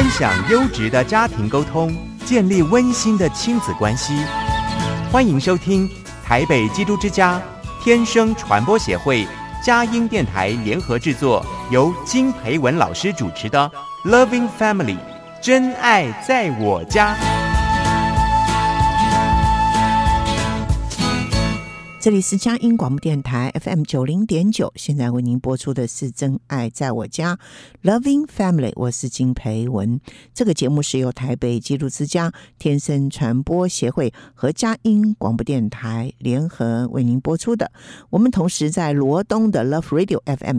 享优质的家庭沟通，建立温馨的亲子关系。欢迎收听台北基督之家天生传播协会佳音电台联合制作，由金培文老师主持的 Loving Family 真爱在我家。 这里是佳音广播电台 FM 90.9，现在为您播出的是真爱在我家 Loving Family， 我是金培文。这个节目是由台北基督之家天生传播协会和佳音广播电台联合为您播出的。我们同时在罗东的 Love Radio FM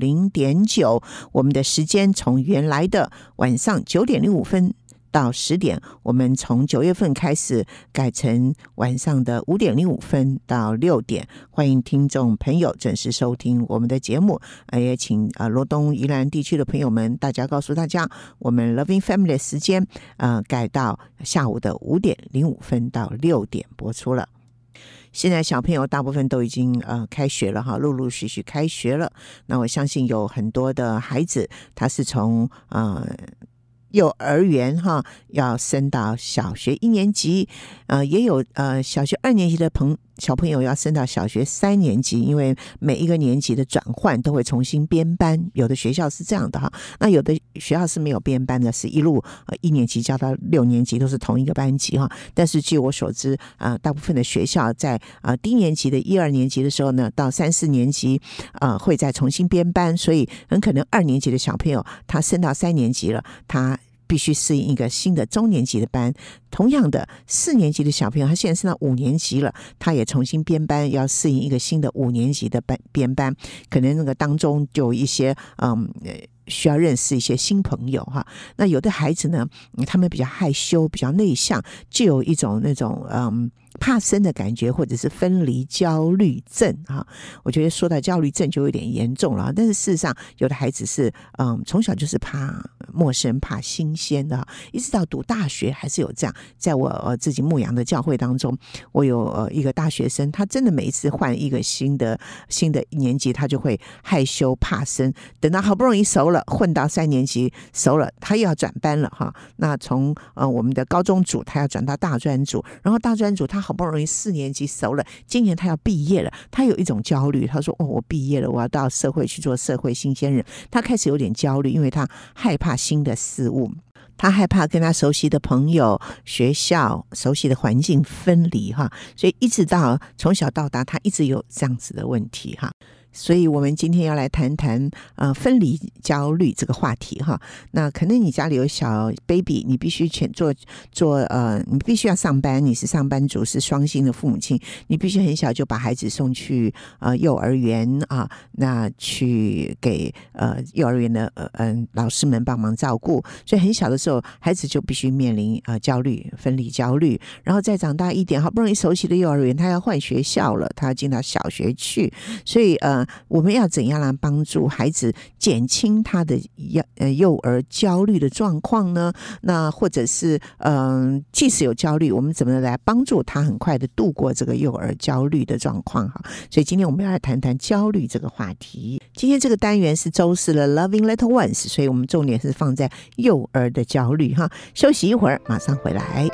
90.9，我们的时间从原来的晚上9点05分到10点，我们从9月份开始改成晚上的5点05分到6点，欢迎听众朋友准时收听我们的节目。也请罗东宜兰地区的朋友们，大家告诉大家，我们 Loving Family 的时间改到下午的5点05分到6点播出了。现在小朋友大部分都已经开学了哈，陆陆续续开学了。那我相信有很多的孩子，他是从幼儿园要升到小学1年级，也有小学2年级的小朋友要升到小学3年级，因为每一个年级的转换都会重新编班，有的学校是这样的哈，那有的学校是没有编班的，是一路1年级教到6年级都是同一个班级哈。但是据我所知大部分的学校在低年级的1、2年级的时候呢，到3、4年级会再重新编班，所以很可能2年级的小朋友他升到3年级了，他必须适应一个新的中年级的班。同样的4年级的小朋友，他现在升到5年级了，他也重新编班，要适应一个新的5年级的编班，可能那个当中就有一些需要认识一些新朋友哈。那有的孩子呢，他们比较害羞，比较内向，就有一种那种怕生的感觉，或者是分离焦虑症哈。我觉得说到焦虑症就有点严重了，但是事实上有的孩子是从小就是怕陌生、怕新鲜的，一直到读大学还是有这样。在我自己牧养的教会当中，我有一个大学生，他真的每一次换一个新的年级，他就会害羞怕生，等到好不容易熟了，混到3年级熟了，他又要转班了哈。那从我们的高中组他要转到大专组，然后大专组他好不容易4年级熟了，今年他要毕业了，他有一种焦虑，他说我毕业了，我要到社会去做社会新鲜人，他开始有点焦虑，因为他害怕新的事物，他害怕跟他熟悉的朋友、学校、熟悉的环境分离哈，所以一直到从小到大，他一直有这样子的问题哈。所以我们今天要来谈谈分离焦虑这个话题哈。那可能你家里有小 baby， 你必须你必须要上班，你是上班族，是双薪的父母亲，你必须很小就把孩子送去幼儿园那去给幼儿园的老师们帮忙照顾，所以很小的时候孩子就必须面临焦虑、分离焦虑，然后再长大一点，好不容易熟悉的幼儿园他要换学校了，他要进到小学去，所以我们要怎样来帮助孩子减轻他的幼儿焦虑的状况呢？那或者是即使有焦虑，我们怎么来帮助他很快的度过这个幼儿焦虑的状况哈？所以今天我们要来谈谈焦虑这个话题。今天这个单元是周四的 Loving Little Ones， 所以我们重点是放在幼儿的焦虑哈。休息一会儿，马上回来。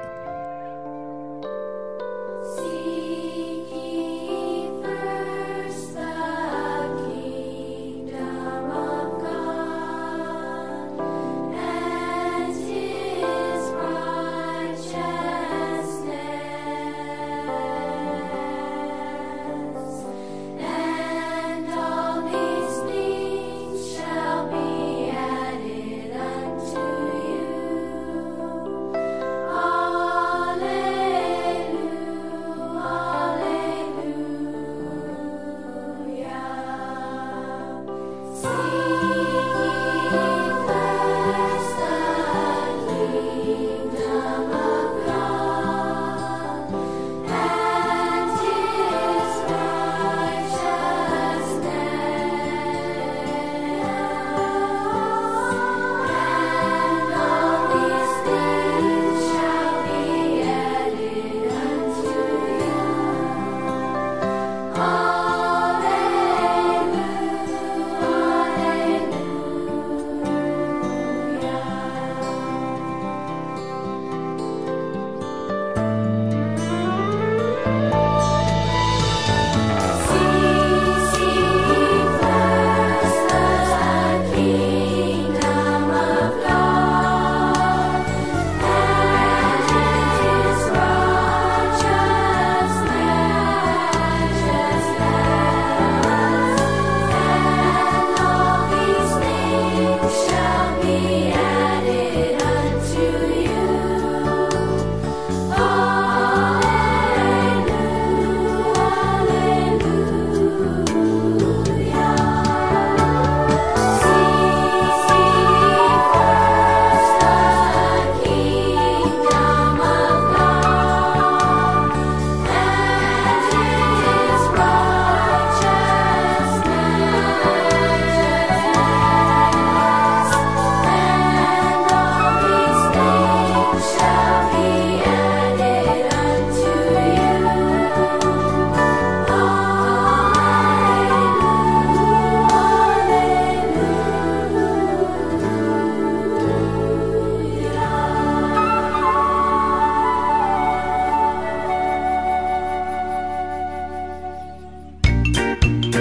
all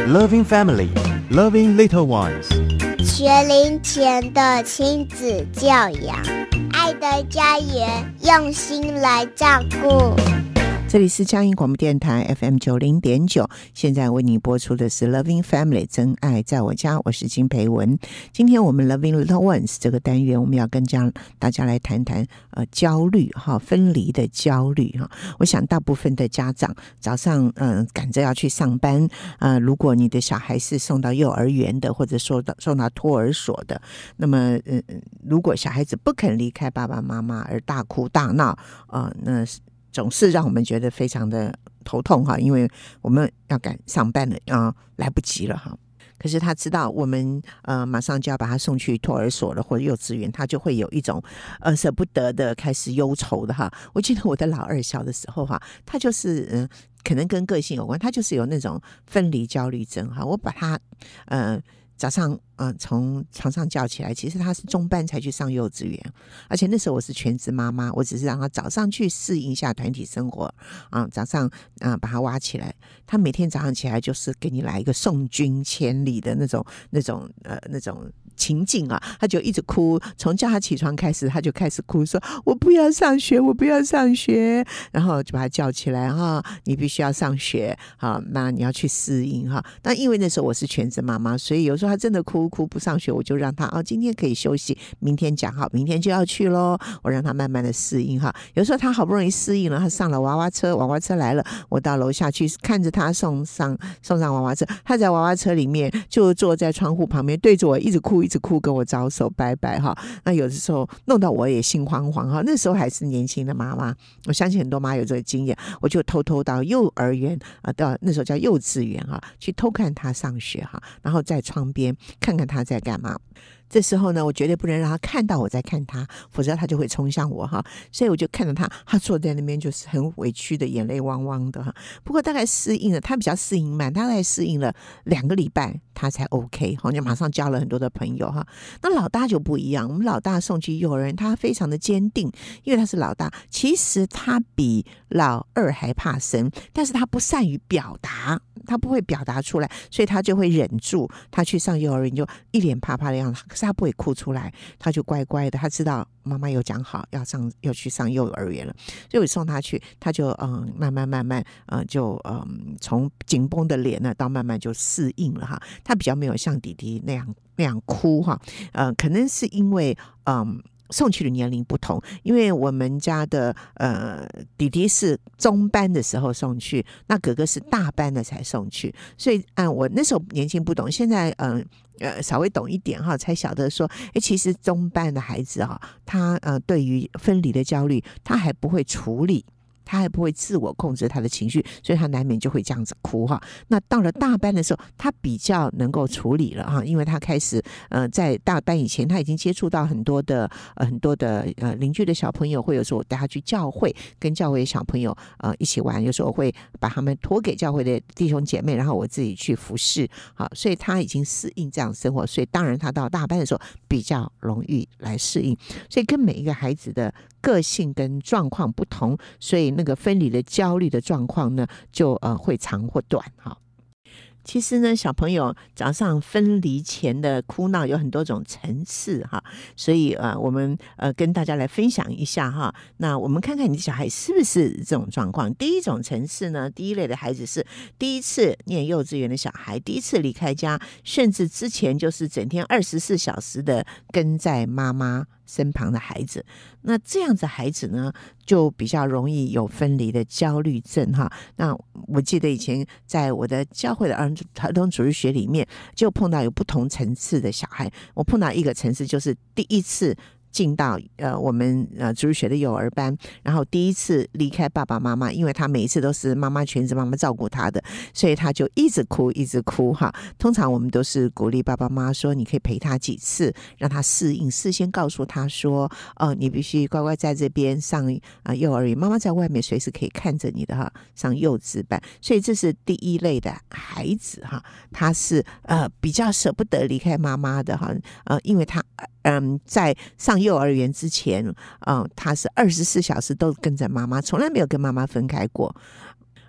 Loving family, loving little ones。 学龄前的亲子教养，爱的家园，用心来照顾。 这里是佳音广播电台 FM90.9， 现在为你播出的是 Loving Family 真爱在我家，我是金培文。今天我们 Loving Little Ones 这个单元，我们要跟大家来谈谈焦虑哈，分离的焦虑哈。我想大部分的家长早上赶着要去上班如果你的小孩是送到幼儿园的，或者送到托儿所的，那么如果小孩子不肯离开爸爸妈妈而大哭大闹那总是让我们觉得非常的头痛哈，因为我们要赶上班了来不及了哈。可是他知道我们马上就要把他送去托儿所了或者幼稚园，他就会有一种舍不得的开始忧愁的哈。我记得我的老二小的时候哈，他就是可能跟个性有关，他就是有那种分离焦虑症哈。我把他早上从床上叫起来，其实他是中班才去上幼稚园，而且那时候我是全职妈妈，我只是让他早上去适应一下团体生活早上把他挖起来，他每天早上起来就是给你来一个送君千里的那种情境他就一直哭，从叫他起床开始他就开始哭，说我不要上学，我不要上学，然后就把他叫起来你必须要上学那你要去适应那因为那时候我是全职妈妈，所以有时候他真的哭不上学，我就让他今天可以休息，明天讲好明天就要去咯，我让他慢慢的适应有时候他好不容易适应了，他上了娃娃车来了，我到楼下去看着他送上娃娃车，他在娃娃车里面就坐在窗户旁边对着我一直哭跟我招手拜拜那有的时候弄到我也心慌慌那时候还是年轻的妈妈，我相信很多妈有这个经验，我就偷偷到幼儿园到那时候叫幼稚园去偷看他上学然后在窗边看看他在干嘛。这时候呢，我绝对不能让他看到我在看他，否则他就会冲向我所以我就看着他坐在那边就是很委屈的，眼泪汪汪的不过大概适应了，他比较适应慢，他大概适应了2个礼拜他才 OK 就马上交了很多的朋友那老大就不一样，我们老大送去幼儿园，他非常的坚定，因为他是老大，其实他比老二还怕生，但是他不善于表达，他不会表达出来，所以他就会忍住，他去上幼儿园就一脸怕怕的样子，可是他不会哭出来，他就乖乖的，他知道妈妈有讲好要去上幼儿园了，所以我送他去，他就慢慢就从紧绷的脸呢到慢慢就适应了他比较没有像弟弟那样哭可能是因为送去的年龄不同，因为我们家的弟弟是中班的时候送去，那哥哥是大班的才送去，所以我那时候年轻不懂，现在稍微懂一点才晓得说其实中班的孩子他对于分离的焦虑他还不会处理，他还不会自我控制他的情绪，所以他难免就会这样子哭那到了大班的时候，他比较能够处理了因为他开始在大班以前，他已经接触到很多的邻居的小朋友，或者说我带他去教会，跟教会的小朋友一起玩，有时候我会把他们托给教会的弟兄姐妹，然后我自己去服侍所以他已经适应这样生活，所以当然他到大班的时候比较容易来适应，所以跟每一个孩子的个性跟状况不同，所以那个分离的焦虑的状况呢就会长或短其实呢，小朋友早上分离前的哭闹有很多种层次所以我们跟大家来分享一下那我们看看你的小孩是不是这种状况。第一种层次呢，第一类的孩子是第一次念幼稚园的小孩，第一次离开家，甚至之前就是整天24小时的跟在妈妈身旁的孩子，那这样子孩子呢就比较容易有分离的焦虑症那我记得以前在我的教会的儿童主日学里面就碰到有不同层次的小孩，我碰到一个层次就是第一次进到我们主日学的幼儿班，然后第一次离开爸爸妈妈，因为他每一次都是妈妈全职妈妈照顾他的，所以他就一直哭通常我们都是鼓励爸爸妈妈说你可以陪他几次让他适应，事先告诉他说你必须乖乖在这边上幼儿园，妈妈在外面随时可以看着你的上幼稚班，所以这是第一类的孩子他是比较舍不得离开妈妈的因为他在上幼儿园之前他是24小时都跟着妈妈，从来没有跟妈妈分开过，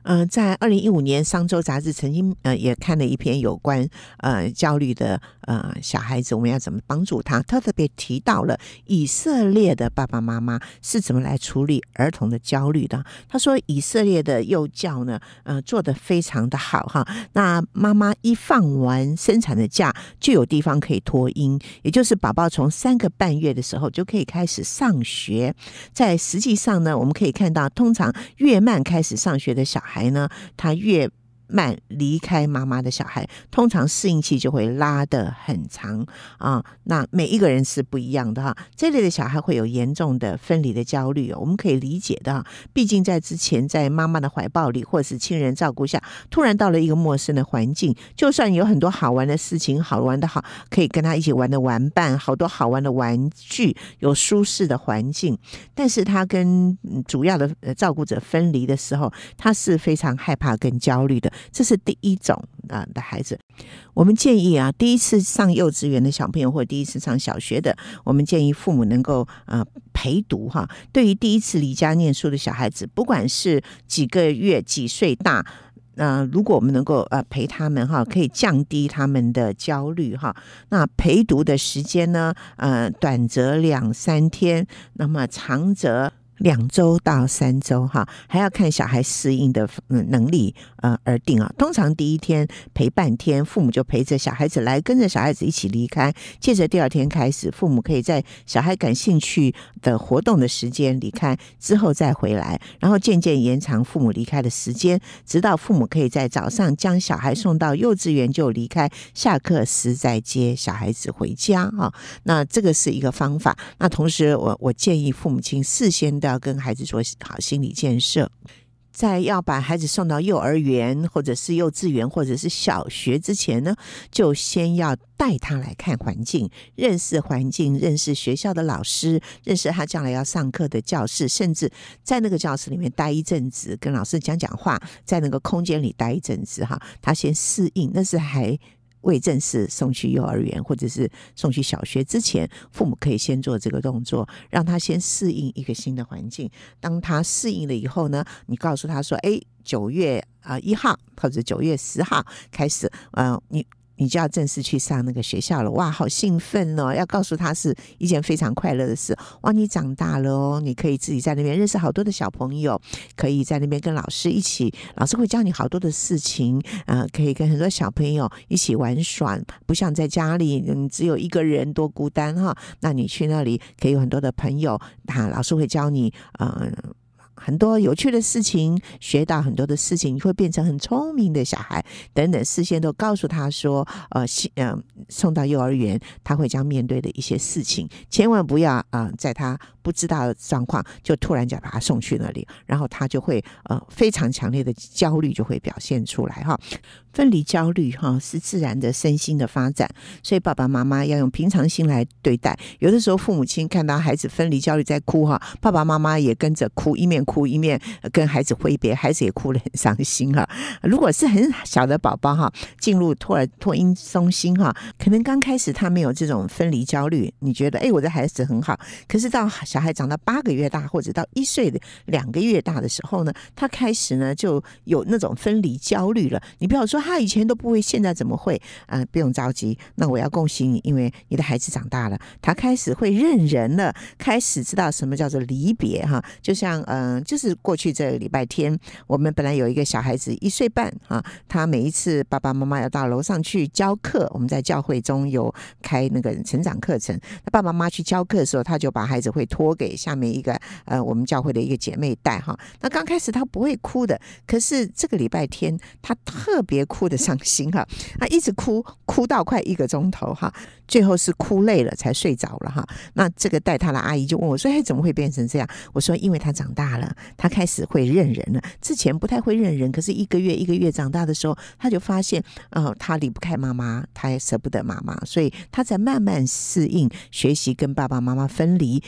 在2015年，商周杂志曾经也看了一篇有关焦虑的小孩子，我们要怎么帮助他。他特别提到了以色列的爸爸妈妈是怎么来处理儿童的焦虑的。他说，以色列的幼教呢，做得非常的好哈。那妈妈一放完生产的假，就有地方可以托婴，也就是宝宝从3个半月的时候就可以开始上学。在实际上呢，我们可以看到，通常越慢开始上学的小孩呢，他越慢离开妈妈的小孩，通常适应期就会拉得很长啊。那每一个人是不一样的哈。这类的小孩会有严重的分离的焦虑，我们可以理解的。毕竟在之前在妈妈的怀抱里或是亲人照顾下，突然到了一个陌生的环境，就算有很多好玩的事情，好玩的好可以跟他一起玩的玩伴，好多好玩的玩具，有舒适的环境，但是他跟主要的照顾者分离的时候，他是非常害怕跟焦虑的。这是第一种的孩子。我们建议第一次上幼稚园的小朋友或第一次上小学的，我们建议父母能够陪读哈。对于第一次离家念书的小孩子，不管是几个月几岁大，如果我们能够陪他们哈，可以降低他们的焦虑哈。那陪读的时间呢，短则2-3天，那么长则2周到3周哈，还要看小孩适应的能力而定啊。通常第一天陪半天，父母就陪着小孩子来，跟着小孩子一起离开。接着第2天开始，父母可以在小孩感兴趣的活动的时间离开，之后再回来，然后渐渐延长父母离开的时间，直到父母可以在早上将小孩送到幼稚园就离开，下课时再接小孩子回家啊。那这个是一个方法。那同时我建议父母亲事先都要跟孩子做好心理建设，在要把孩子送到幼儿园或者是幼稚园或者是小学之前呢，就先要带他来看环境，认识环境，认识学校的老师，认识他将来要上课的教室，甚至在那个教室里面待一阵子，跟老师讲讲话，在那个空间里待一阵子哈，他先适应。那是还未正式送去幼儿园或者是送去小学之前，父母可以先做这个动作，让他先适应一个新的环境。当他适应了以后呢，你告诉他说9月1号或者9月10号开始你就要正式去上那个学校了。哇，好兴奋哦！要告诉他是一件非常快乐的事。哇，你长大了哦，你可以自己在那边认识好多的小朋友，可以在那边跟老师一起，老师会教你好多的事情可以跟很多小朋友一起玩耍，不像在家里只有一个人多孤单哈。那你去那里可以有很多的朋友，老师会教你很多有趣的事情，学到很多的事情，你会变成很聪明的小孩等等，事先都告诉他说送到幼儿园他会将面对的一些事情，千万不要在他不知道的状况就突然就把他送去那里，然后他就会非常强烈的焦虑就会表现出来哈。分离焦虑是自然的身心的发展，所以爸爸妈妈要用平常心来对待。有的时候父母亲看到孩子分离焦虑在哭爸爸妈妈也跟着哭，一面哭一面跟孩子挥别，孩子也哭得很伤心如果是很小的宝宝进入托婴中心可能刚开始他没有这种分离焦虑，你觉得我的孩子很好，可是到小孩长到8个月大或者到1岁的2个月大的时候呢，他开始呢就有那种分离焦虑了。你不要说他以前都不会，现在怎么会不用着急，那我要恭喜你，因为你的孩子长大了，他开始会认人了，开始知道什么叫做离别就像就是过去这个礼拜天，我们本来有一个小孩子1岁半他每一次爸爸妈妈要到楼上去教课，我们在教会中有开那个成长课程，爸爸妈妈去教课的时候，他就把孩子会托给下面一个我们教会的一个姐妹带那刚开始他不会哭的，可是这个礼拜天他特别哭的伤心他一直哭到快1个钟头最后是哭累了才睡着了那这个带他的阿姨就问我说怎么会变成这样？我说因为他长大了，他开始会认人了，之前不太会认人，可是一个月长大的时候，他就发现他离不开妈妈，他也舍不得妈妈，所以他在慢慢适应学习跟爸爸妈妈分离。有的时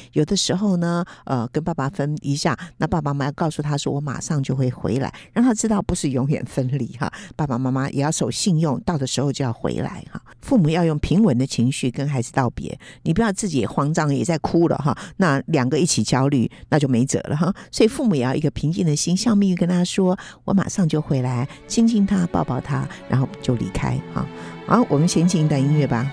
时候呢跟爸爸分一下，那爸爸妈妈要告诉他说我马上就会回来，让他知道不是永远分离哈，爸爸妈妈也要守信用，到的时候就要回来哈。父母要用平稳的情绪跟孩子道别，你不要自己也慌张也在哭了哈，那两个一起焦虑那就没辙了哈。所以父母也要一个平静的心，笑眯眯跟他说我马上就回来，亲亲他抱抱他，然后就离开哈。好，我们先进一段音乐吧。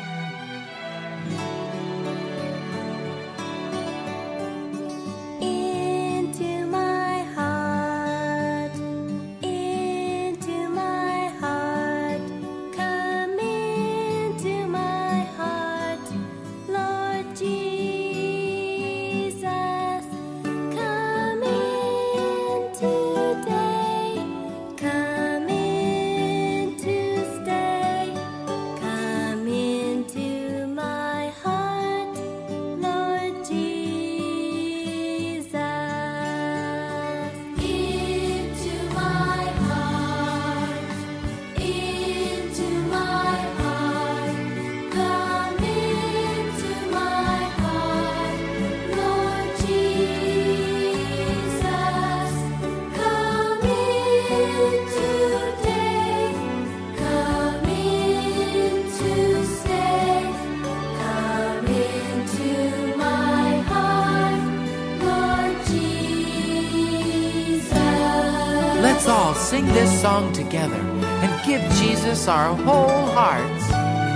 Let's all sing this song together and give Jesus our whole hearts.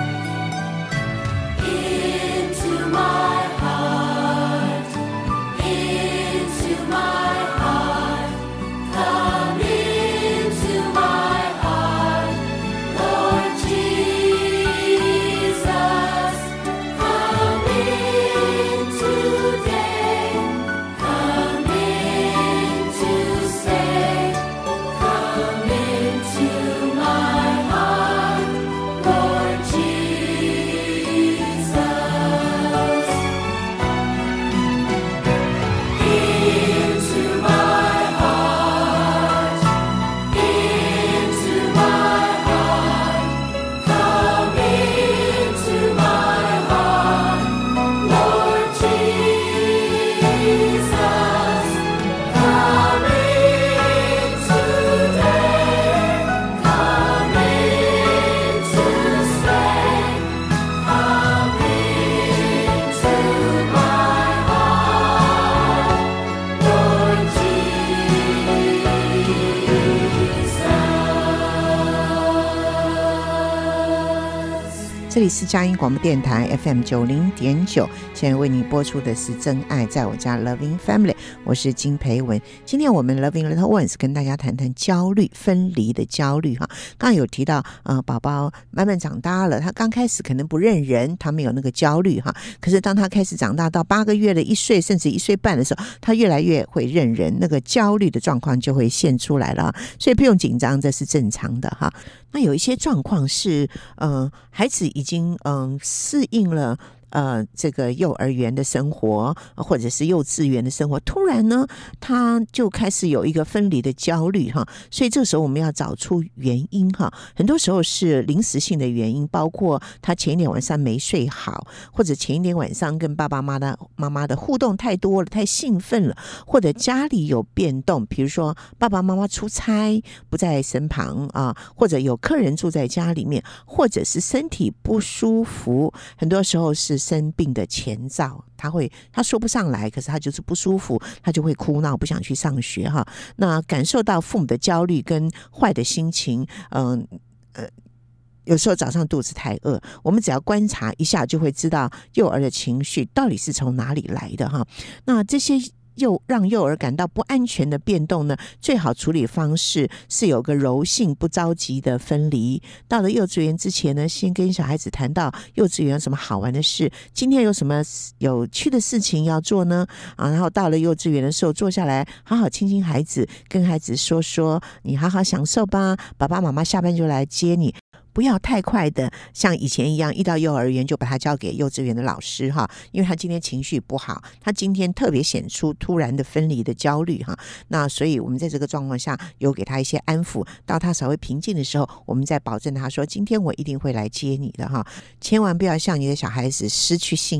Into my heart, into my heart, come into my heart, Lord Jesus, come in today, come in to stay.Come into my heart, Lord Jesus. Into my heart, into my heart, come into my heart, Lord Jesus.Come in today.Come in to stay. Come into my heart, Lord Jesus. 这里是佳音广播电台 FM 90.9，现在为你播出的是真爱在我家 Loving Family， 我是金培文。今天我们 Loving Little Ones 跟大家谈谈焦虑，分离的焦虑哈。刚刚有提到宝宝慢慢长大了，他刚开始可能不认人，他没有那个焦虑哈。可是当他开始长大到8个月的1岁甚至1岁半的时候，他越来越会认人，那个焦虑的状况就会现出来了，所以不用紧张，这是正常的哈。那有一些状况是孩子已经适应了这个幼儿园的生活或者是幼稚园的生活，突然呢他就开始有一个分离的焦虑哈，所以这时候我们要找出原因哈。很多时候是临时性的原因，包括他前一天晚上没睡好，或者前一天晚上跟爸爸妈妈的互动太多了，太兴奋了，或者家里有变动，比如说爸爸妈妈出差不在身旁啊，或者有客人住在家里面，或者是身体不舒服，很多时候是生病的前兆，他说不上来，可是他就是不舒服，他就会哭闹，不想去上学哈。那感受到父母的焦虑跟坏的心情，有时候早上肚子太饿，我们只要观察一下就会知道幼儿的情绪到底是从哪里来的哈。那这些让幼儿感到不安全的变动呢，最好处理方式是有个柔性不着急的分离。到了幼稚园之前呢，先跟小孩子谈到幼稚园有什么好玩的事，今天有什么有趣的事情要做呢然后到了幼稚园的时候坐下来好好亲亲孩子，跟孩子说说你好好享受吧，爸爸妈妈下班就来接你，不要太快的像以前一样一到幼儿园就把他交给幼稚园的老师哈，因为他今天情绪不好，他今天特别显出突然的分离的焦虑哈。那所以我们在这个状况下有给他一些安抚，到他稍微平静的时候，我们再保证他说今天我一定会来接你的哈。千万不要向你的小孩子失去信用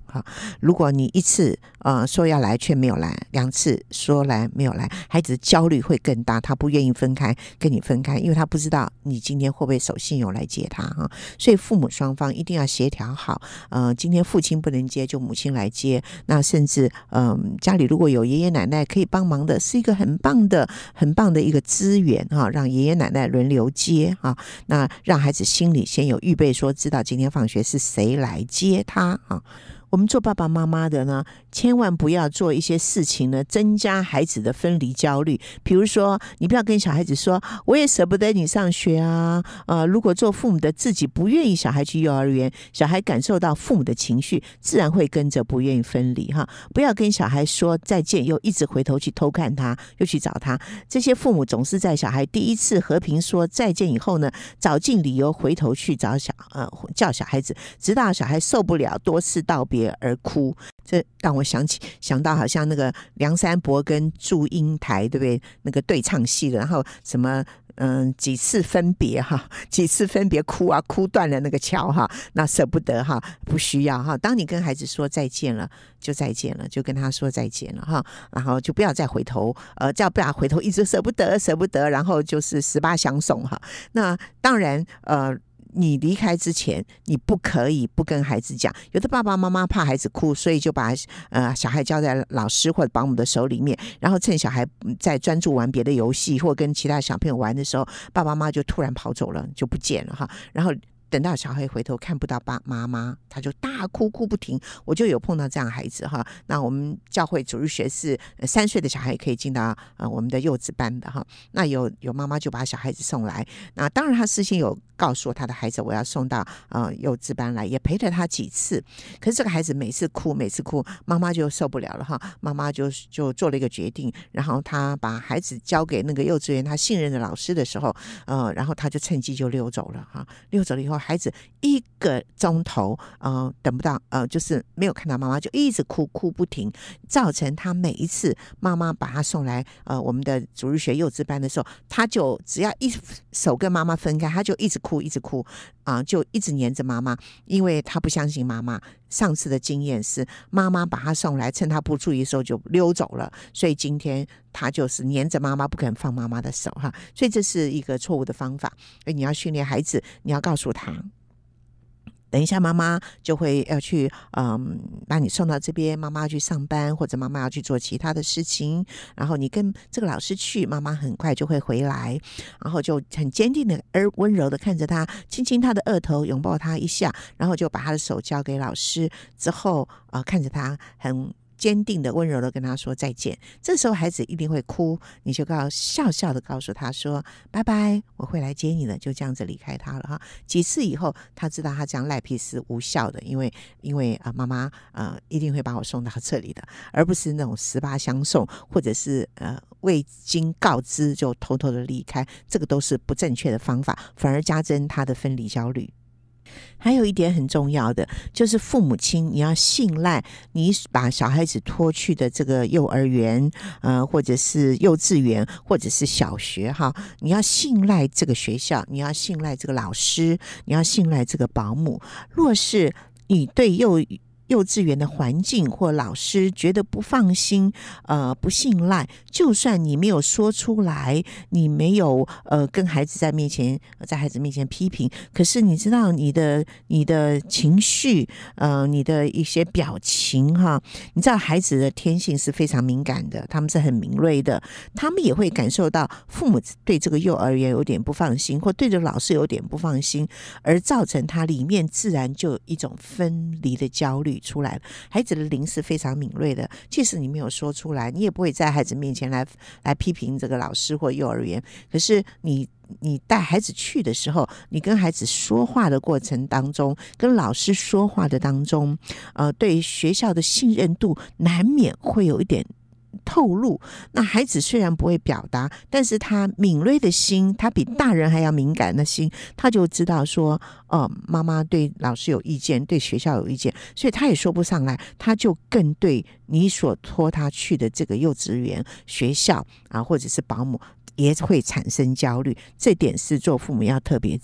哈。如果你一次说要来却没有来，2次说来没有来，孩子的焦虑会更大，他不愿意分开跟你分开，因为他不知道你今天会不会守信用来接他哈。所以父母双方一定要协调好，今天父亲不能接就母亲来接，那甚至家里如果有爷爷奶奶可以帮忙的，是一个很棒的一个资源哈，让爷爷奶奶轮流接哈，那让孩子心里先有预备，说知道今天放学是谁来接他啊。我们做爸爸妈妈的呢，千万不要做一些事情呢，增加孩子的分离焦虑。比如说，你不要跟小孩子说，我也舍不得你上学啊。如果做父母的自己不愿意小孩去幼儿园，小孩感受到父母的情绪，自然会跟着不愿意分离哈。不要跟小孩说再见，又一直回头去偷看他，又去找他。这些父母总是在小孩第一次和平说再见以后呢，找尽理由回头去找叫小孩子，直到小孩受不了多次道别而哭。这让我想到好像那个梁山伯跟祝英台，对不对？那个对唱戏的，然后什么几次分别哭啊，哭断了那个桥哈，那舍不得哈，不需要哈。当你跟孩子说再见了，就再见了，就跟他说再见了哈，然后就不要再回头，不要回头一直舍不得，然后就是18相送哈。那当然你离开之前，你不可以不跟孩子讲。有的爸爸妈妈怕孩子哭，所以就把小孩交在老师或者保姆的手里面，然后趁小孩在专注玩别的游戏或跟其他小朋友玩的时候，爸爸妈妈就突然跑走了，就不见了哈。然后等到小孩回头看不到妈妈，他就大哭不停。我就有碰到这样的孩子哈。那我们教会主日学是3岁的小孩可以进到我们的幼稚班的哈。那有妈妈就把小孩子送来，那当然他事先有告诉他的孩子我要送到幼稚班来，也陪了他几次。可是这个孩子每次哭，妈妈就受不了了哈。妈妈就做了一个决定，然后他把孩子交给那个幼稚园他信任的老师的时候，然后他就趁机就溜走了哈。溜走了以后，孩子1个钟头等不到就是没有看到妈妈，就一直哭不停，造成他每一次妈妈把他送来我们的主日学幼稚班的时候，他就只要一手跟妈妈分开，他就一直哭就一直黏着妈妈，因为他不相信妈妈。上次的经验是妈妈把他送来，趁他不注意的时候就溜走了，所以今天他就是黏着妈妈，不肯放妈妈的手哈。所以这是一个错误的方法。你要训练孩子，你要告诉他，等一下妈妈就会要去把你送到这边，妈妈要去上班，或者妈妈要去做其他的事情，然后你跟这个老师去，妈妈很快就会回来，然后就很坚定的温柔的看着他，亲亲他的额头，拥抱他一下，然后就把他的手交给老师，之后看着他很坚定的温柔的跟他说再见。这时候孩子一定会哭，你就笑笑的告诉他说拜拜，我会来接你的，就这样子离开他了哈。几次以后他知道他这样赖皮是无效的，因为妈妈一定会把我送到这里的，而不是那种18相送，或者是未经告知就偷偷的离开，这个都是不正确的方法，反而加深他的分离焦虑。还有一点很重要的就是父母亲你要信赖你把小孩子拖去的这个幼儿园或者是幼稚园或者是小学哈，你要信赖这个学校，你要信赖这个老师，你要信赖这个保姆。若是你对幼稚园的环境或老师觉得不放心不信赖，就算你没有说出来，你没有跟孩子在孩子面前批评，可是你知道你的情绪你的一些表情哈，你知道孩子的天性是非常敏感的，他们是很敏锐的，他们也会感受到父母对这个幼儿园有点不放心，或对这个老师有点不放心，而造成他里面自然就有一种分离的焦虑出来了。孩子的灵是非常敏锐的，即使你没有说出来，你也不会在孩子面前来批评这个老师或幼儿园，可是你带孩子去的时候，你跟孩子说话的过程当中，跟老师说话的当中对学校的信任度难免会有一点透露。那孩子虽然不会表达，但是他敏锐的心，他比大人还要敏感的心，他就知道说妈妈对老师有意见，对学校有意见，所以他也说不上来，他就更对你所托他去的这个幼稚园学校或者是保姆也会产生焦虑。这点是做父母要特别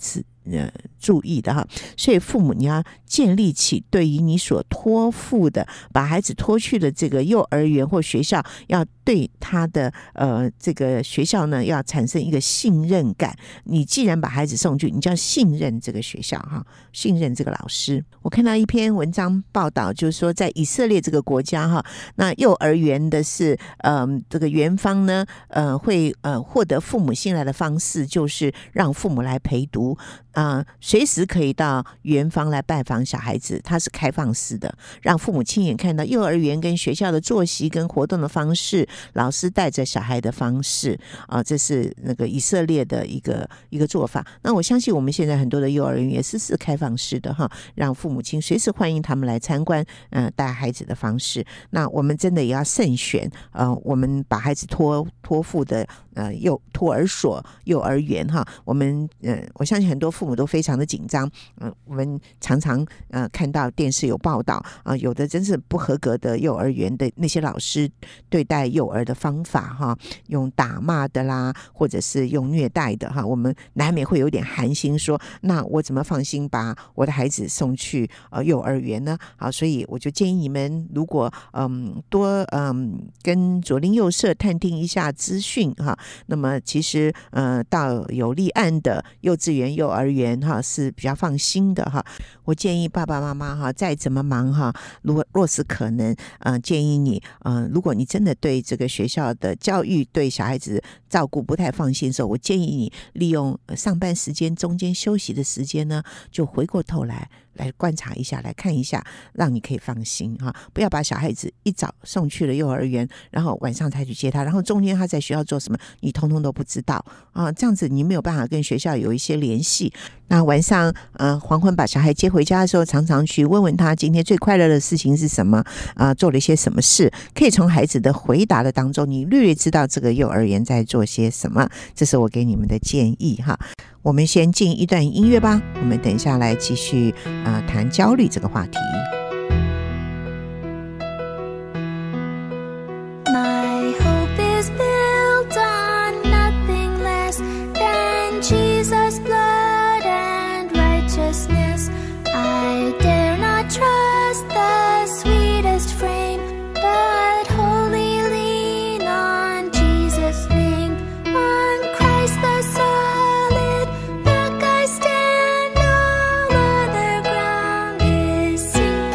注意的哈。所以父母你要建立起对于你所托付的，把孩子托去的这个幼儿园或学校，要对他的这个学校呢要产生一个信任感。你既然把孩子送去，你就要信任这个学校哈，信任这个老师。我看到一篇文章报道，就是说在以色列这个国家哈，那幼儿园的是这个园方呢会获得父母信赖的方式，就是让父母来陪读随时可以到园方来拜访小孩子，它是开放式的，让父母亲眼看到幼儿园跟学校的作息跟活动的方式，老师带着小孩的方式这是那个以色列的一个做法。那我相信我们现在很多的幼儿园也是开放式的哈，让父母亲随时欢迎他们来参观带孩子的方式。那我们真的也要慎选我们把孩子托付的托儿所、幼儿园哈，我相信很多父母都非常的紧张。我们常常看到电视有报道有的真是不合格的幼儿园的那些老师对待幼儿的方法哈，用打骂的啦，或者是用虐待的哈，我们难免会有点寒心说，那我怎么放心把我的孩子送去幼儿园呢？好，所以我就建议你们，如果多跟左邻右舍探听一下资讯哈，那么其实到有立案的幼稚园、幼儿园哈是比较放心的哈。我建议爸爸妈妈哈，再怎么忙哈，若是可能建议你如果你真的对这个学校的教育、对小孩子照顾不太放心的时候，我建议你利用上班时间中间休息的时间呢，就回过头来观察一下，来看一下，让你可以放心哈。不要把小孩子一早送去了幼儿园，然后晚上才去接他，然后中间他在学校做什么你通通都不知道这样子你没有办法跟学校有一些联系。那晚上黄昏把小孩接回家的时候，常常去问问他今天最快乐的事情是什么做了一些什么事，可以从孩子的回答的当中你略略知道这个幼儿园在做些什么。这是我给你们的建议哈。我们先进一段音乐吧，我们等一下来继续谈焦虑这个话题。 My hope is built on nothing less than Jesus' blood and righteousness. I dare not trust the sweetest frame, but wholly lean on Jesus' name. On Christ the solid rock I stand, all other ground is sinking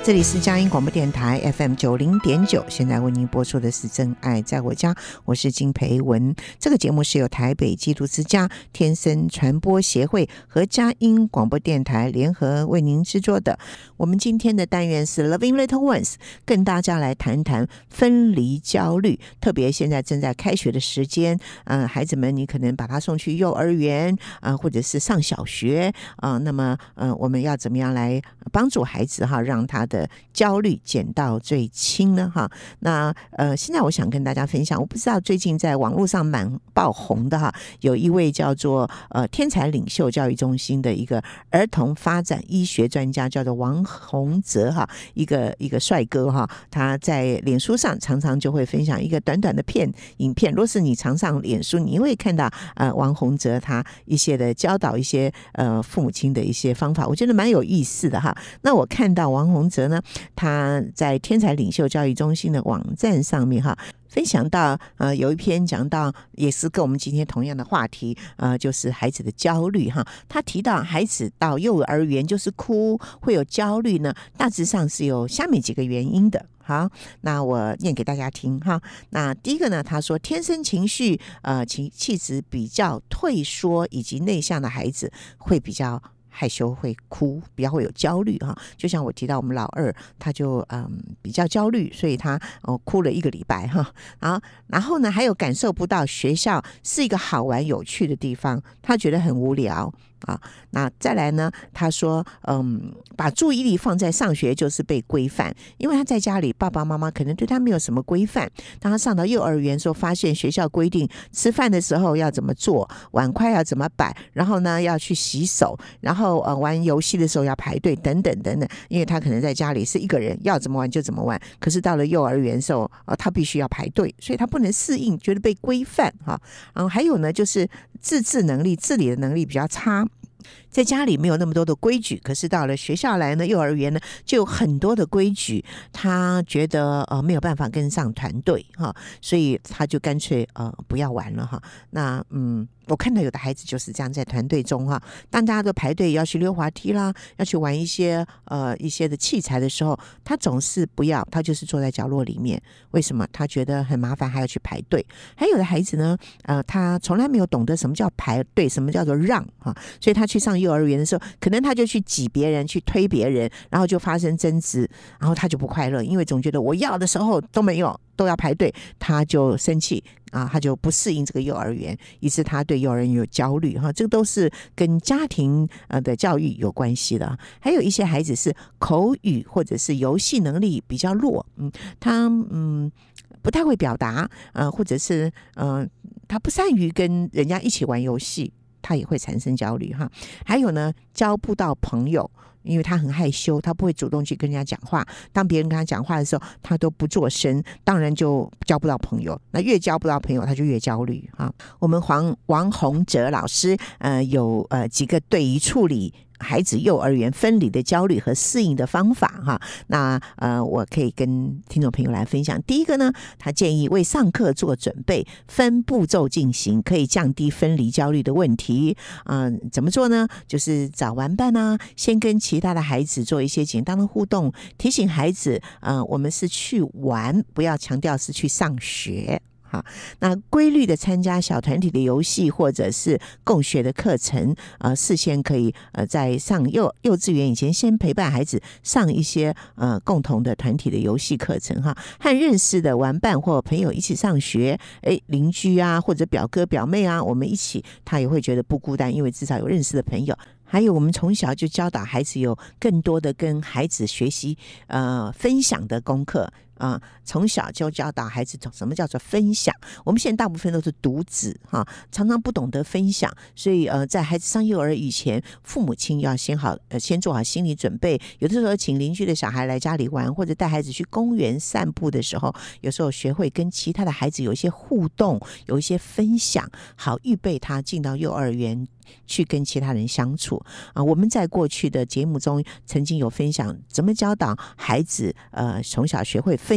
这里是佳音广播电台 FM90.9， 现在为您播出的是真爱在我家，我是金培文。这个节目是由台北基督之家天生传播协会和佳音广播电台联合为您制作的。我们今天的单元是 Loving Little Ones， 跟大家来谈谈分离焦虑，特别现在正在开学的时间，孩子们你可能把他送去幼儿园或者是上小学那么我们要怎么样来帮助孩子让他的焦虑减到最轻呢那现在我想跟大家分享，我不知道最近在网络上蛮爆红的有一位叫做天才领袖教育中心的一个儿童发展医学专家，叫做王洪泽一个帅哥他在脸书上常常就会分享一个短短的影片。若是你常上脸书，你会看到王洪泽他一些的教导一些父母亲的一些方法，我觉得蛮有意思的那我看到王洪泽呢，他在天才领袖教育中心的网站上面分享到有一篇讲到也是跟我们今天同样的话题就是孩子的焦虑他提到孩子到幼儿园就是哭会有焦虑呢，大致上是有下面几个原因的。好，那我念给大家听那第一个呢，他说天生情绪气质比较退缩以及内向的孩子会比较害羞，会哭，比较会有焦虑就像我提到我们老二，他就比较焦虑，所以他哭了1个礼拜然后呢，还有感受不到学校是一个好玩有趣的地方，他觉得很无聊那再来呢，他说把注意力放在上学就是被规范，因为他在家里爸爸妈妈可能对他没有什么规范，当他上到幼儿园的时候，发现学校规定吃饭的时候要怎么做，碗筷要怎么摆，然后呢要去洗手，然后玩游戏的时候要排队等等等等，因为他可能在家里是一个人，要怎么玩就怎么玩，可是到了幼儿园的时候他必须要排队，所以他不能适应，觉得被规范然后还有呢，就是自理的能力比较差，在家里没有那么多的规矩，可是到了学校来呢，幼儿园呢就有很多的规矩，他觉得没有办法跟上团队所以他就干脆不要玩了那我看到有的孩子就是这样，在团队中当大家都排队要去溜滑梯啦，要去玩一些的器材的时候，他总是不要，他就是坐在角落里面。为什么？他觉得很麻烦，还要去排队。还有的孩子呢他从来没有懂得什么叫排队，什么叫做让所以他去上幼儿园的时候，可能他就去挤别人，去推别人，然后就发生争执，然后他就不快乐，因为总觉得我要的时候都没有，都要排队，他就生气他就不适应这个幼儿园，于是他对幼儿园有焦虑这个都是跟家庭的教育有关系的。还有一些孩子是口语或者是游戏能力比较弱他不太会表达或者是他不善于跟人家一起玩游戏，他也会产生焦虑还有呢，交不到朋友，因为他很害羞，他不会主动去跟人家讲话，当别人跟他讲话的时候他都不作声，当然就交不到朋友，那越交不到朋友他就越焦虑我们王洪哲老师有几个对于处理孩子幼儿园分离的焦虑和适应的方法那我可以跟听众朋友来分享。第一个呢，他建议为上课做准备，分步骤进行，可以降低分离焦虑的问题怎么做呢？就是找玩伴先跟其他的孩子做一些简单的互动，提醒孩子我们是去玩，不要强调是去上学那规律的参加小团体的游戏或者是共学的课程事先可以在上幼稚园以前先陪伴孩子上一些共同的团体的游戏课程和认识的玩伴或朋友一起上学，邻居或者表哥表妹我们一起，他也会觉得不孤单，因为至少有认识的朋友。还有我们从小就教导孩子有更多的跟孩子学习分享的功课从小就教导孩子什么叫做分享。我们现在大部分都是独子常常不懂得分享，所以在孩子上幼儿以前，父母亲要先做好心理准备。有的时候请邻居的小孩来家里玩，或者带孩子去公园散步的时候，有时候学会跟其他的孩子有一些互动，有一些分享，好预备他进到幼儿园去跟其他人相处我们在过去的节目中曾经有分享怎么教导孩子从小学会分享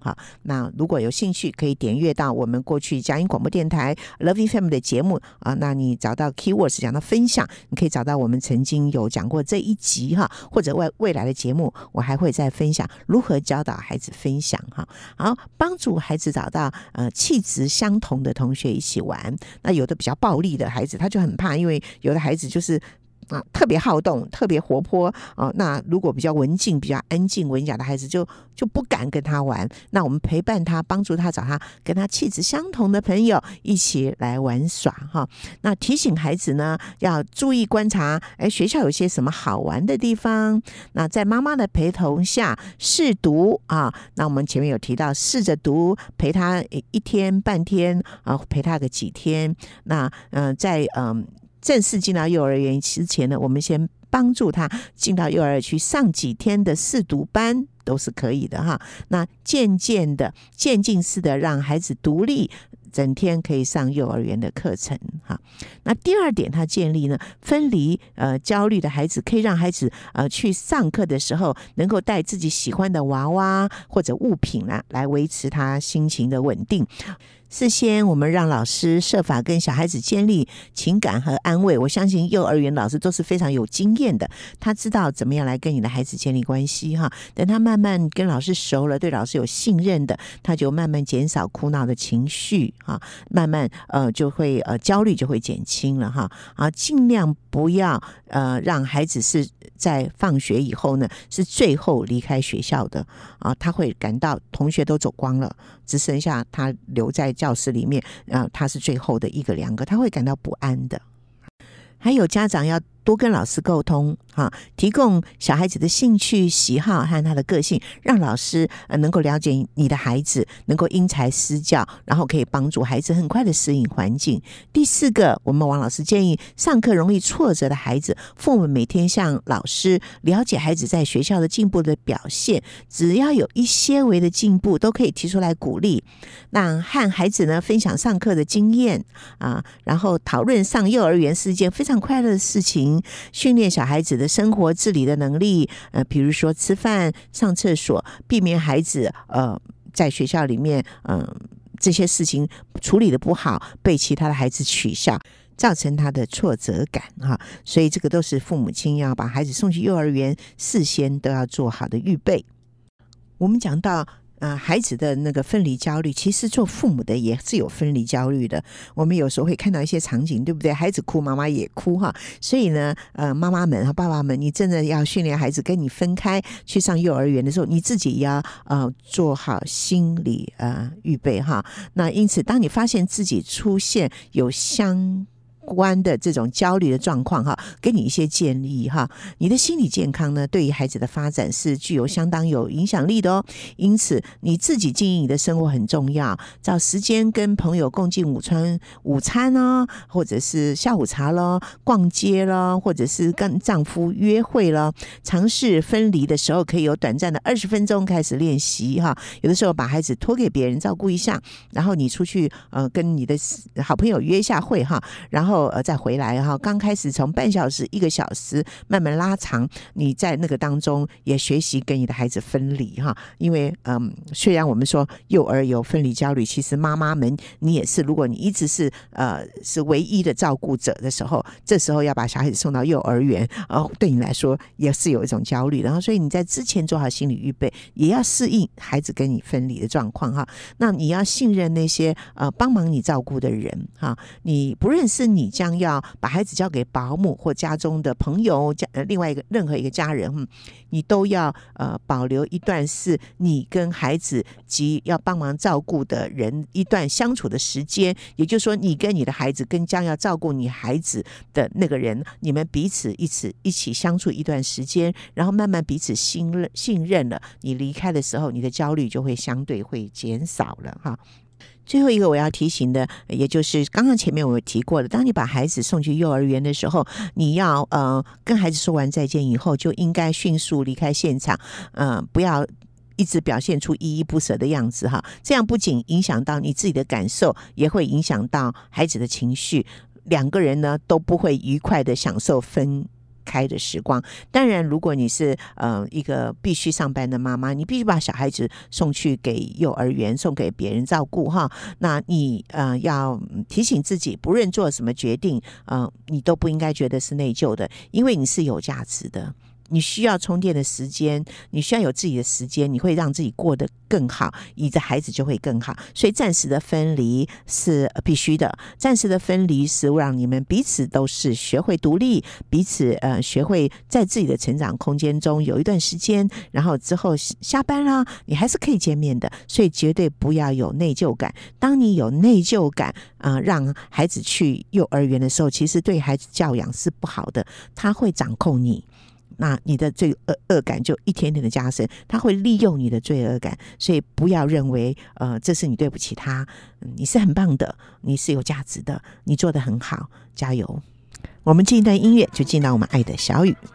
哈。那如果有兴趣，可以点阅到我们过去佳音广播电台 Loving Family 的节目啊。那你找到 keywords 讲到分享，你可以找到我们曾经有讲过这一集哈，或者未来的节目，我还会再分享如何教导孩子分享哈。好，帮助孩子找到气质相同的同学一起玩。那有的比较暴力的孩子，他就很怕，因为有的孩子就是特别好动，特别活泼那如果比较文静、比较安静、文雅的孩子就不敢跟他玩。那我们陪伴他，帮助他找他跟他气质相同的朋友一起来玩耍哈。那提醒孩子呢，要注意观察，学校有些什么好玩的地方。那在妈妈的陪同下试读那我们前面有提到试着读，陪他一天半天陪他个几天。那在正式进到幼儿园之前呢，我们先帮助他进到幼儿园去上几天的试读班都是可以的哈。那渐进式的让孩子独立，整天可以上幼儿园的课程哈。那第二点，他建立呢分离焦虑的孩子，可以让孩子去上课的时候能够带自己喜欢的娃娃或者物品来维持他心情的稳定。事先我们让老师设法跟小孩子建立情感和安慰，我相信幼儿园老师都是非常有经验的，他知道怎么样来跟你的孩子建立关系哈。等他慢慢跟老师熟了，对老师有信任的，他就慢慢减少哭闹的情绪哈，慢慢就会焦虑就会减轻了哈。尽量不要让孩子是在放学以后呢是最后离开学校的他会感到同学都走光了，只剩下他留在教室里面他是最后的一个两个，他会感到不安的。还有家长要多跟老师沟通提供小孩子的兴趣喜好和他的个性，让老师能够了解你的孩子，能够因材施教，然后可以帮助孩子很快的适应环境。第四个，我们王老师建议上课容易挫折的孩子，父母每天向老师了解孩子在学校的进步的表现，只要有一些微的进步都可以提出来鼓励。那和孩子呢分享上课的经验然后讨论上幼儿园是一件非常快乐的事情，训练小孩子的生活自理的能力比如说吃饭上厕所，避免孩子在学校里面这些事情处理的不好，被其他的孩子取笑，造成他的挫折感所以这个都是父母亲要把孩子送去幼儿园事先都要做好的预备。我们讲到孩子的那个分离焦虑，其实做父母的也是有分离焦虑的。我们有时候会看到一些场景，对不对？孩子哭，妈妈也哭所以呢妈妈们和爸爸们，你真的要训练孩子跟你分开去上幼儿园的时候，你自己也要做好心理预备那因此当你发现自己出现有相关的这种焦虑的状况给你一些建议你的心理健康呢对于孩子的发展是具有相当有影响力的因此你自己经营你的生活很重要，找时间跟朋友共进午餐或者是下午茶咯，逛街咯，或者是跟丈夫约会咯，尝试分离的时候可以有短暂的20分钟开始练习有的时候把孩子托给别人照顾一下，然后你出去跟你的好朋友约一下会然后再回来刚开始从半小时1个小时慢慢拉长，你在那个当中也学习跟你的孩子分离因为虽然我们说幼儿有分离焦虑，其实妈妈们你也是，如果你一直是唯一的照顾者的时候，这时候要把小孩子送到幼儿园对你来说也是有一种焦虑，然后所以你在之前做好心理预备，也要适应孩子跟你分离的状况那你要信任那些帮忙你照顾的人你不认识你将要把孩子交给保姆或家中的朋友另外任何一个家人你都要保留一段是你跟孩子及要帮忙照顾的人一段相处的时间，也就是说你跟你的孩子跟将要照顾你孩子的那个人，你们彼此一起相处一段时间，然后慢慢彼此信任了，你离开的时候你的焦虑就会相对会减少了最后一个我要提醒的，也就是刚刚前面我有提过的，当你把孩子送去幼儿园的时候，你要跟孩子说完再见以后就应该迅速离开现场不要一直表现出依依不舍的样子这样不仅影响到你自己的感受，也会影响到孩子的情绪，两个人呢都不会愉快的享受分开的时光。当然如果你是一个必须上班的妈妈，你必须把小孩子送去给幼儿园，送给别人照顾哈，那你要提醒自己，不论做什么决定你都不应该觉得是内疚的，因为你是有价值的，你需要充电的时间，你需要有自己的时间，你会让自己过得更好，你的孩子就会更好。所以暂时的分离是必须的，暂时的分离是让你们彼此都是学会独立，彼此学会在自己的成长空间中有一段时间，然后之后下班啦，你还是可以见面的。所以绝对不要有内疚感。当你有内疚感让孩子去幼儿园的时候，其实对孩子教养是不好的，他会掌控你，那你的罪恶感就一天天的加深，他会利用你的罪恶感。所以不要认为这是你对不起他，你是很棒的，你是有价值的，你做得很好，加油。我们进一段音乐，就进到我们爱的小语。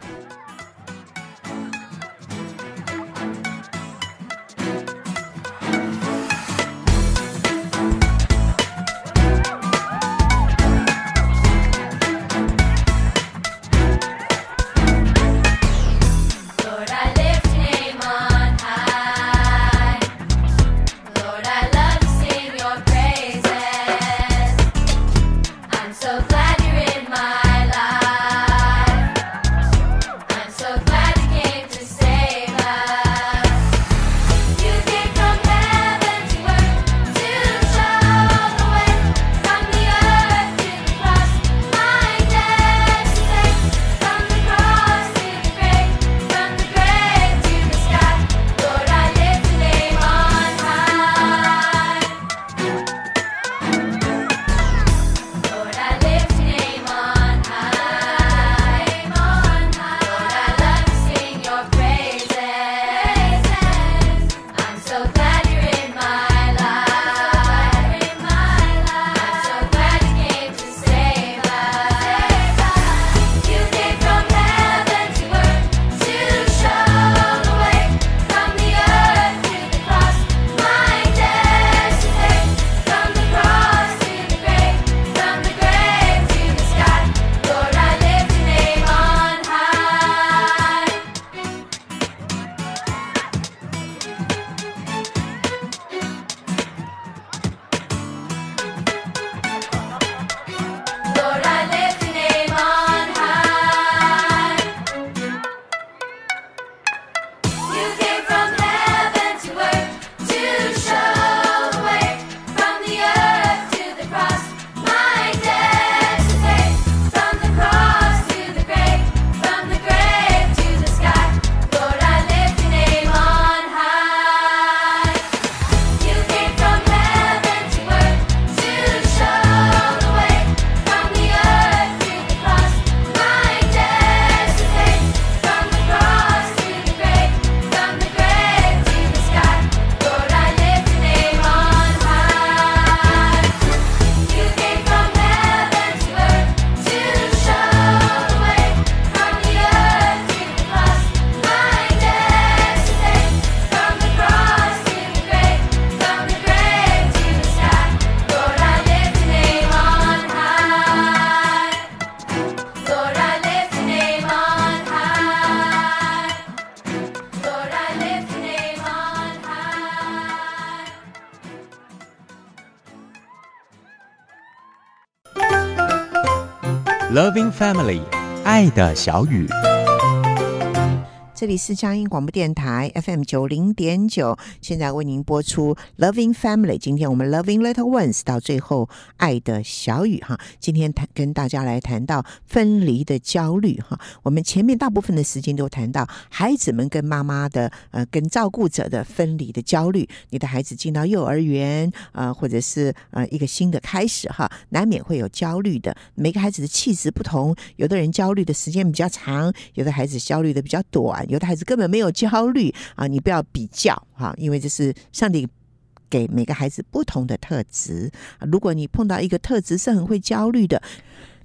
Loving Family 爱的小语， 这里是佳音广播电台 FM 90.9，现在为您播出 Loving Family。今天我们 Loving Little Ones 到最后爱的小语哈，今天跟大家来谈到分离的焦虑哈。我们前面大部分的时间都谈到孩子们跟妈妈的跟照顾者的分离的焦虑。你的孩子进到幼儿园或者是一个新的开始哈，难免会有焦虑的。每个孩子的气质不同，有的人焦虑的时间比较长，有的孩子焦虑的比较短，有的孩子根本没有焦虑你不要比较因为这是上帝给每个孩子不同的特质。如果你碰到一个特质是很会焦虑的，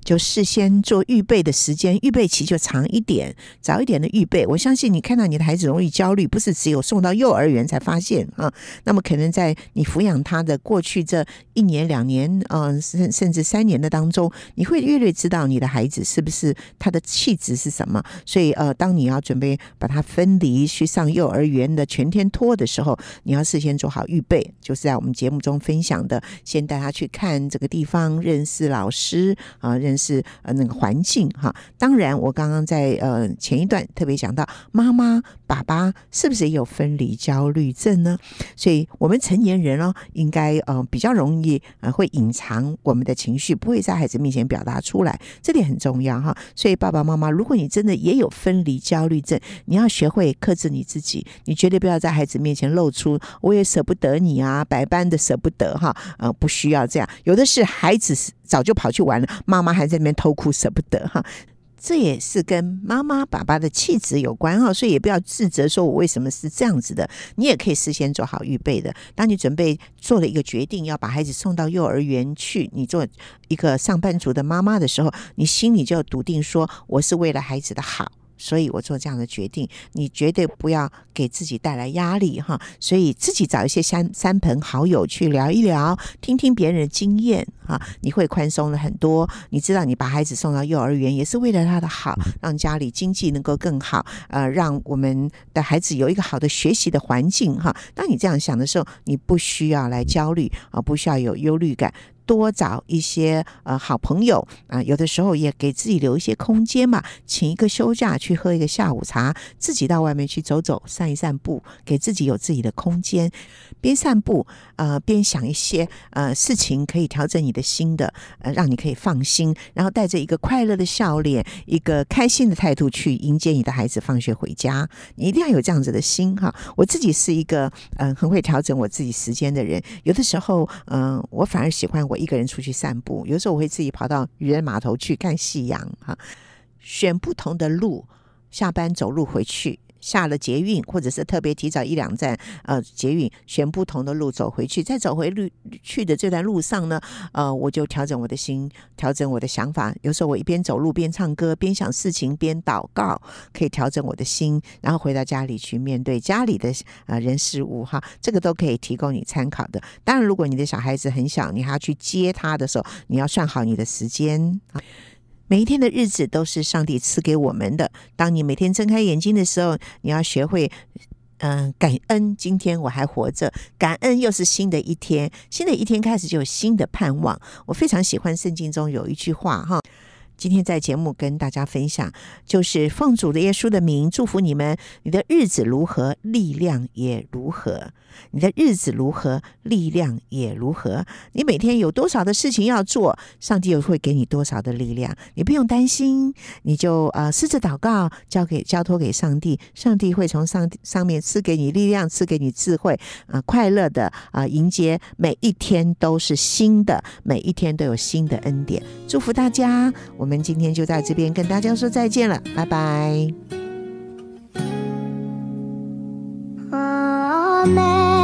就事先做预备的时间，预备期就长一点，早一点的预备。我相信你看到你的孩子容易焦虑，不是只有送到幼儿园才发现啊，那么可能在你抚养他的过去这1年2年甚至3年的当中，你会越来越知道你的孩子是不是他的气质是什么。所以当你要准备把他分离去上幼儿园的全天托的时候，你要事先做好预备，就是在我们节目中分享的，先带他去看这个地方，认识老师认识那个环境哈。当然我刚刚在前一段特别讲到，妈妈爸爸是不是也有分离焦虑症呢？所以我们成年人应该比较容易会隐藏我们的情绪，不会在孩子面前表达出来，这点很重要哈。所以爸爸妈妈，如果你真的也有分离焦虑症，你要学会克制你自己，你绝对不要在孩子面前露出我也舍不得你啊，百般的舍不得哈，不需要这样。有的是孩子早就跑去玩了，妈妈还在那边偷哭舍不得哈。这也是跟妈妈爸爸的气质有关哈，所以也不要自责说我为什么是这样子的，你也可以事先做好预备的。当你准备做了一个决定要把孩子送到幼儿园去，你做一个上班族的妈妈的时候，你心里就笃定说我是为了孩子的好，所以我做这样的决定，你绝对不要给自己带来压力哈。所以自己找一些三朋好友去聊一聊，听听别人的经验哈，你会宽松了很多。你知道你把孩子送到幼儿园也是为了他的好，让家里经济能够更好，让我们的孩子有一个好的学习的环境哈。当你这样想的时候，你不需要来焦虑不需要有忧虑感。多找一些好朋友有的时候也给自己留一些空间嘛，请一个休假去喝一个下午茶，自己到外面去走走散一散步，给自己有自己的空间，边散步边想一些事情可以调整你的心的让你可以放心，然后带着一个快乐的笑脸，一个开心的态度去迎接你的孩子放学回家。你一定要有这样子的心哈。我自己是一个很会调整我自己时间的人，有的时候我反而喜欢我一个人出去散步，有时候我会自己跑到渔人码头去看夕阳哈。选不同的路，下班走路回去，下了捷运或者是特别提早1-2站捷运，选不同的路走回去，在走回去的这段路上呢我就调整我的心，调整我的想法。有时候我一边走路边唱歌，边想事情边祷告，可以调整我的心，然后回到家里去面对家里的人事物哈，这个都可以提供你参考的。当然如果你的小孩子很小，你还要去接他的时候，你要算好你的时间。每一天的日子都是上帝赐给我们的，当你每天睁开眼睛的时候，你要学会感恩今天我还活着，感恩又是新的一天，新的一天开始就有新的盼望。我非常喜欢圣经中有一句话哈，今天在节目跟大家分享，就是奉主的耶稣的名祝福你们，你的日子如何，力量也如何。你的日子如何，力量也如何。你每天有多少的事情要做，上帝又会给你多少的力量，你不用担心，你就试着祷告，交托给上帝，上帝会从上面赐给你力量，赐给你智慧快乐的迎接每一天都是新的，每一天都有新的恩典。祝福大家，我们今天就在这边跟大家说再见了，拜拜。 阿们。